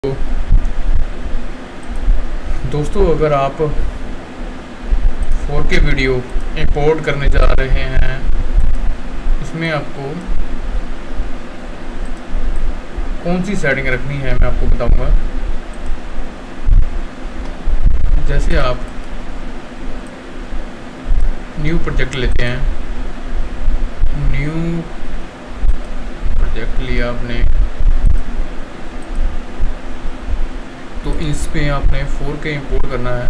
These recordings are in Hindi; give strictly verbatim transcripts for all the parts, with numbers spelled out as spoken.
दोस्तों, अगर आप फोर के वीडियो इंपोर्ट करने जा रहे हैं, इसमें आपको कौन सी सेटिंग रखनी है मैं आपको बताऊंगा। जैसे आप न्यू प्रोजेक्ट लेते हैं, न्यू प्रोजेक्ट लिया आपने, तो इसमें आपने फोर के इंपोर्ट करना है।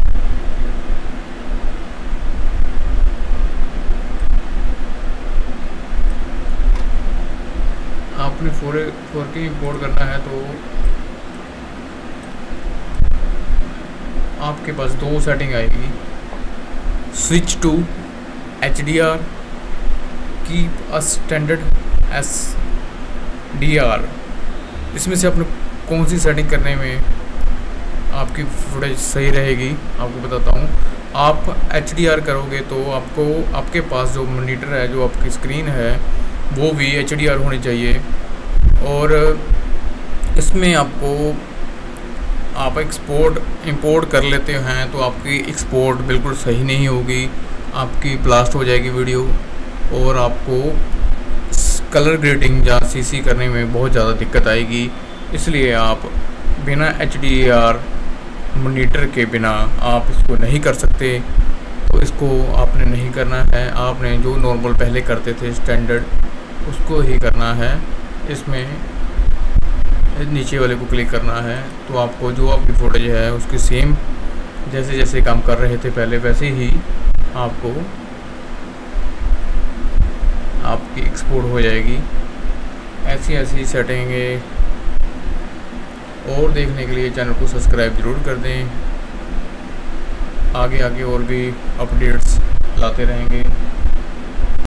आपने फोर फोर के इंपोर्ट करना है तो आपके पास दो सेटिंग आएगी, switch to H D R, keep a standard S D R. इसमें से आपने कौन सी सेटिंग करने में आपकी फुटेज सही रहेगी आपको बताता हूँ। आप एच डी आर करोगे तो आपको आपके पास जो मॉनिटर है, जो आपकी स्क्रीन है, वो भी एच डी आर होनी चाहिए। और इसमें आपको आप एक्सपोर्ट इंपोर्ट कर लेते हैं तो आपकी एक्सपोर्ट बिल्कुल सही नहीं होगी, आपकी ब्लास्ट हो जाएगी वीडियो और आपको कलर ग्रेडिंग या सी सी करने में बहुत ज़्यादा दिक्कत आएगी। इसलिए आप बिना एच डी आर मॉनिटर के बिना आप इसको नहीं कर सकते। तो इसको आपने नहीं करना है, आपने जो नॉर्मल पहले करते थे स्टैंडर्ड, उसको ही करना है। इसमें नीचे वाले को क्लिक करना है तो आपको जो आपकी फुटेज है उसकी सेम जैसे जैसे काम कर रहे थे पहले वैसे ही आपको आपकी एक्सपोर्ट हो जाएगी। ऐसी ऐसी सेटिंगें और देखने के लिए चैनल को सब्सक्राइब ज़रूर कर दें। आगे आगे और भी अपडेट्स लाते रहेंगे।